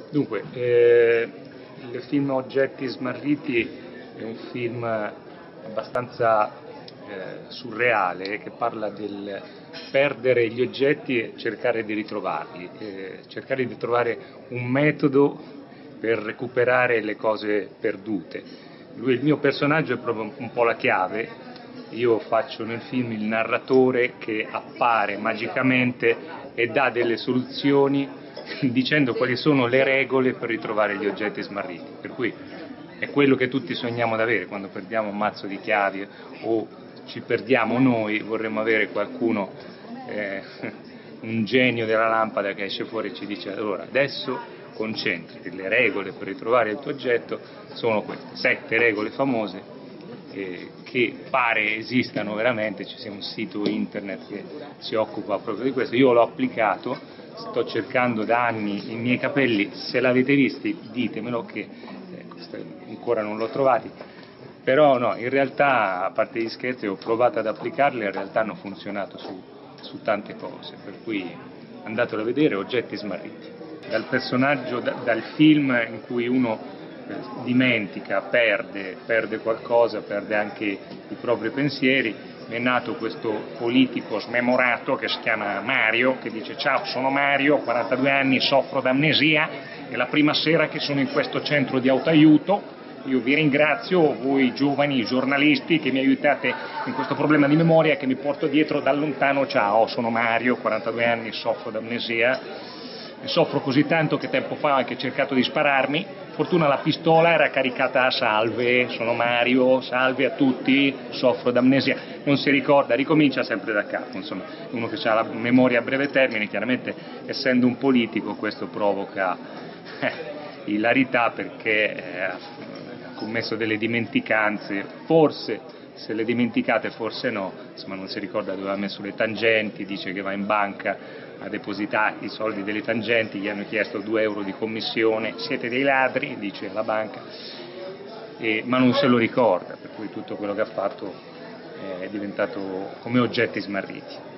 Dunque, il film Oggetti smarriti è un film abbastanza surreale che parla del perdere gli oggetti e cercare di ritrovarli, cercare di trovare un metodo per recuperare le cose perdute. Il mio personaggio è proprio un po' la chiave. Io faccio nel film il narratore che appare magicamente e dà delle soluzioni dicendo quali sono le regole per ritrovare gli oggetti smarriti, per cui è quello che tutti sogniamo di avere quando perdiamo un mazzo di chiavi o ci perdiamo noi, vorremmo avere qualcuno, un genio della lampada che esce fuori e ci dice: allora adesso concentrati, le regole per ritrovare il tuo oggetto sono queste 7 regole famose che pare esistano veramente, ci sia un sito internet che si occupa proprio di questo. Io l'ho applicato, sto cercando da anni i miei capelli, se l'avete visti ditemelo che ancora non l'ho trovati, però no, in realtà, a parte gli scherzi, ho provato ad applicarli e in realtà hanno funzionato su tante cose, per cui andatelo a vedere, Oggetti smarriti. Dal personaggio, dal film in cui uno dimentica, perde qualcosa, perde anche i propri pensieri, è nato questo politico smemorato che si chiama Mario, che dice: ciao, sono Mario, ho 42 anni, soffro d'amnesia, è la prima sera che sono in questo centro di autoaiuto, io vi ringrazio, voi giovani giornalisti che mi aiutate in questo problema di memoria che mi porto dietro da lontano. Ciao, sono Mario, 42 anni, soffro d'amnesia, e soffro così tanto che tempo fa ho anche cercato di spararmi, fortuna la pistola era caricata a salve, sono Mario, salve a tutti, soffro d'amnesia, non si ricorda, ricomincia sempre da capo, insomma, uno che ha la memoria a breve termine, chiaramente essendo un politico questo provoca ilarità perché ha commesso delle dimenticanze, forse se le dimenticate forse no, insomma non si ricorda dove ha messo le tangenti, dice che va in banca a depositare i soldi delle tangenti, gli hanno chiesto 2 euro di commissione, siete dei ladri, dice la banca, ma non se lo ricorda, per cui tutto quello che ha fatto è diventato come oggetti smarriti.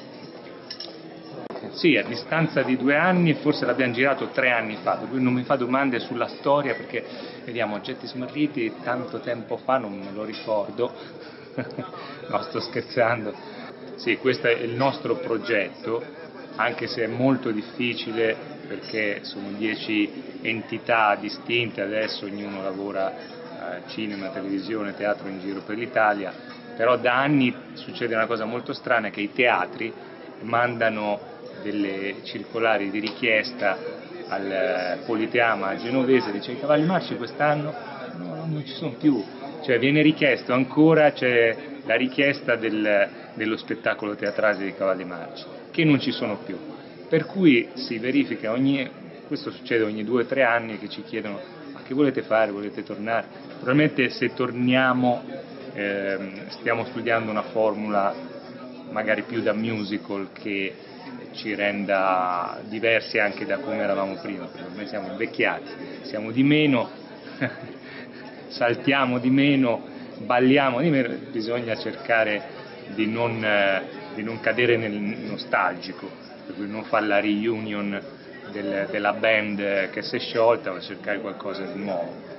Sì, a distanza di 2 anni, forse l'abbiamo girato 3 anni fa, per cui non mi fa domande sulla storia perché, vediamo, Oggetti smarriti tanto tempo fa non me lo ricordo, no, sto scherzando. Sì, questo è il nostro progetto, anche se è molto difficile perché sono 10 entità distinte, adesso ognuno lavora cinema, televisione, teatro in giro per l'Italia, però da anni succede una cosa molto strana, che i teatri mandano delle circolari di richiesta al Politeama genovese, dice: i Cavalli Marci quest'anno no, non ci sono più, cioè viene richiesto ancora, c'è la richiesta dello spettacolo teatrale dei Cavalli Marci, che non ci sono più, per cui si verifica questo succede ogni 2 o 3 anni che ci chiedono: ma che volete fare, volete tornare? Probabilmente se torniamo stiamo studiando una formula magari più da musical che ci renda diversi anche da come eravamo prima, perché noi siamo invecchiati, siamo di meno, saltiamo di meno, balliamo di meno, bisogna cercare di non cadere nel nostalgico, per cui non fare la reunion della band che si è sciolta, ma cercare qualcosa di nuovo.